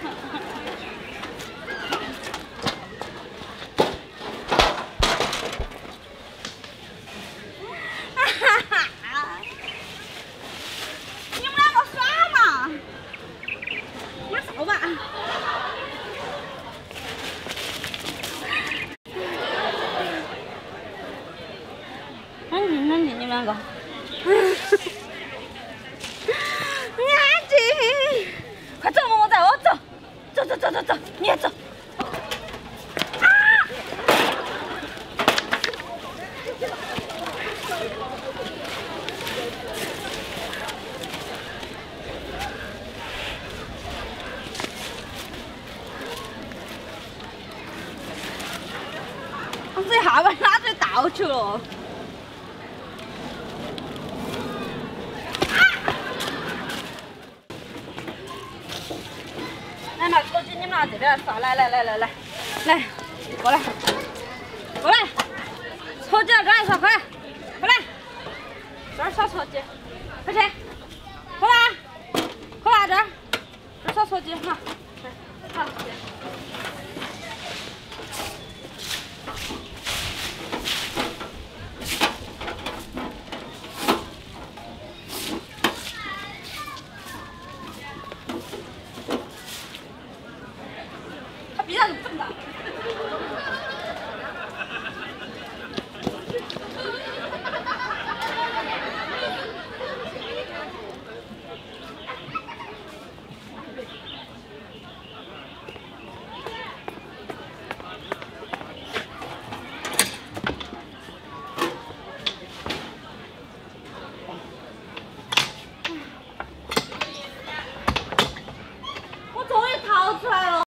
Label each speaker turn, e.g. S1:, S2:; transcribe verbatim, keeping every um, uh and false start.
S1: 你们两个耍嘛？玩扫把。安静安静，你们两个。安静，快走，么么仔，我走，走走走走走，你也走。 我这下把拉最倒去了。来嘛，手机你们拿这边来刷，来来来来来，来，过来，过来，手机到这儿刷，快，过来，这儿刷手机，快去，过来，过来这儿，这儿刷手机哈，好。